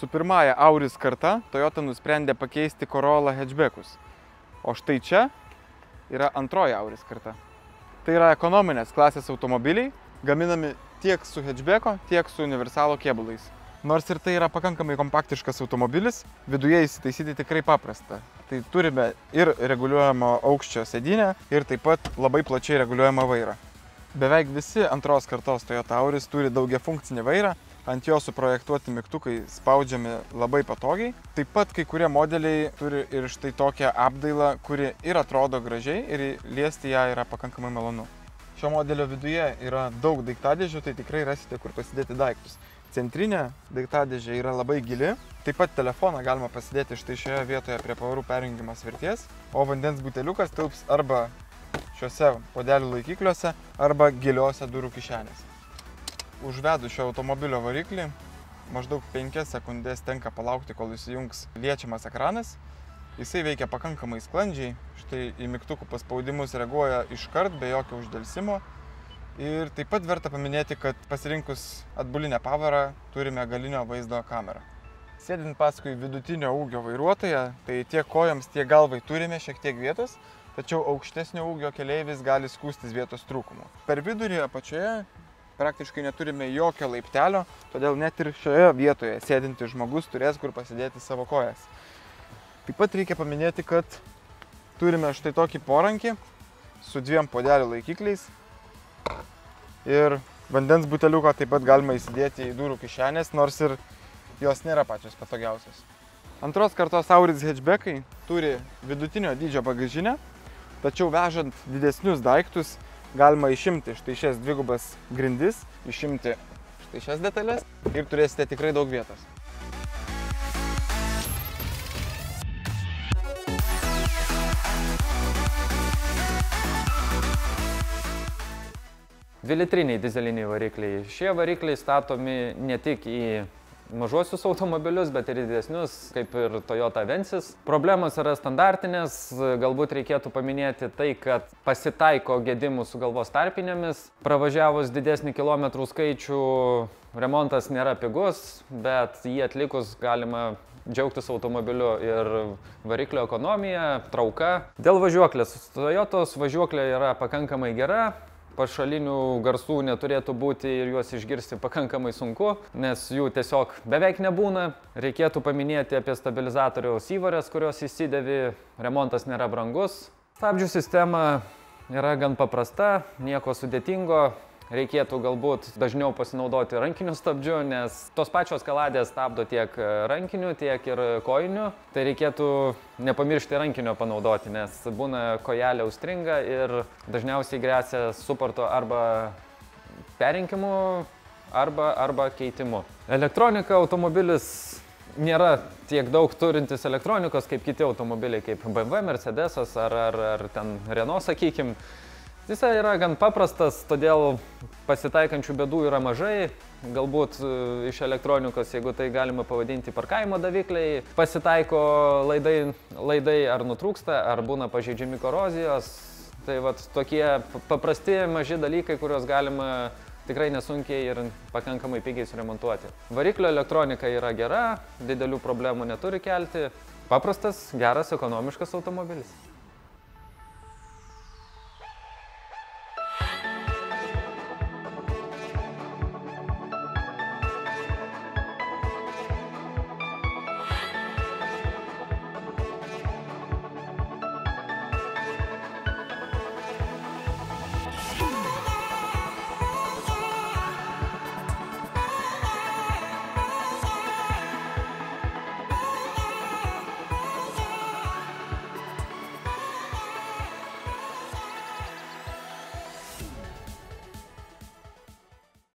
Su pirmąja Auris karta Toyota nusprendė pakeisti Corolla hatchbackus. O štai čia yra antroji Auris karta. Tai yra ekonominės klasės automobiliai, gaminami tiek su hatchbacko, tiek su universalo kėbulais. Nors ir tai yra pakankamai kompaktiškas automobilis, viduje įsitaisyti tikrai paprasta. Tai turime ir reguliuojamo aukščio sėdynę, ir taip pat labai plačiai reguliuojamą vairą. Beveik visi antros kartos Toyota Auris turi daugiafunkcinį vairą, ant jo suprojektuoti mygtukai spaudžiami labai patogiai. Taip pat kai kurie modeliai turi ir štai tokią apdailą, kuri ir atrodo gražiai, ir liesti ją yra pakankamai malonu. Šio modelio viduje yra daug daiktadėžių, tai tikrai rasite, kur pasidėti daiktus. Centrinė daiktadėžė yra labai gili, taip pat telefoną galima pasidėti štai šioje vietoje prie pavarų perjungimo svirties, o vandens buteliukas tilps arba šiuose puodelių laikikliuose, arba giliuose durų kišenėse. Užvedus šio automobilio variklį, maždaug 5 sekundės tenka palaukti, kol įsijungs liečiamas ekranas. Jisai veikia pakankamai sklandžiai, štai į mygtukų paspaudimus reaguoja iškart, be jokio uždelsimo. Ir taip pat verta paminėti, kad pasirinkus atbulinę pavarą turime galinio vaizdo kamerą. Sėdint paskui vidutinio ūgio vairuotoją, tai tiek kojoms, tiek galvai turime šiek tiek vietos, tačiau aukštesnio ūgio keleivis gali skųstis vietos trūkumu. Per vidurį apačioje praktiškai neturime jokio laiptelio, todėl net ir šioje vietoje sėdintis žmogus turės kur pasidėti savo kojas. Taip pat reikia paminėti, kad turime štai tokį porankį su 2 puodelių laikikliais. Ir vandens buteliuką taip pat galima įsidėti į durų kišenės, nors ir jos nėra pačios patogiausios. Antros kartos Auris hatchbackai turi vidutinio dydžio bagažinę, tačiau vežant didesnius daiktus galima išimti štai šias dvigubas grindis, išimti štai šias detalės ir turėsite tikrai daug vietos. Dvilitriniai dizeliniai varikliai. Šie varikliai statomi ne tik į mažuosius automobilius, bet ir didesnius, kaip ir Toyota Avensis. Problemos yra standartinės, galbūt reikėtų paminėti tai, kad pasitaiko gedimų su galvos tarpinėmis. Pravažiavus didesnį kilometrų skaičių, remontas nėra pigus, bet jį atlikus galima džiaugtis automobiliu ir variklio ekonomija, trauka. Dėl važiuoklės. Toyotos važiuoklė yra pakankamai gera. Pašalinių garsų neturėtų būti ir juos išgirsti pakankamai sunku, nes jų tiesiog beveik nebūna. Reikėtų paminėti apie stabilizatoriaus įvares, kurios įsidėvi, remontas nėra brangus. Stabdžių sistema yra gan paprasta, nieko sudėtingo. Reikėtų galbūt dažniau pasinaudoti rankiniu stabdžiu, nes tos pačios kaladės stabdo tiek rankiniu, tiek ir kojiniu. Tai reikėtų nepamiršti rankinio panaudoti, nes būna kojelė užstringa ir dažniausiai gresia suporto arba perrinkimu, arba keitimu. Elektronika automobilis nėra tiek daug turintis elektronikos kaip kiti automobiliai, kaip BMW, Mercedesas ar ten Renault, sakykim. Jis yra gan paprastas, todėl pasitaikančių bėdų yra mažai. Galbūt iš elektronikos, jeigu tai galima pavadinti parkavimo davikliai, pasitaiko laidai ar nutrūksta, ar būna pažeidžiami korozijos. Tai vat tokie paprasti maži dalykai, kuriuos galima tikrai nesunkiai ir pakankamai pigiai suremontuoti. Variklio elektronika yra gera, didelių problemų neturi kelti. Paprastas, geras, ekonomiškas automobilis.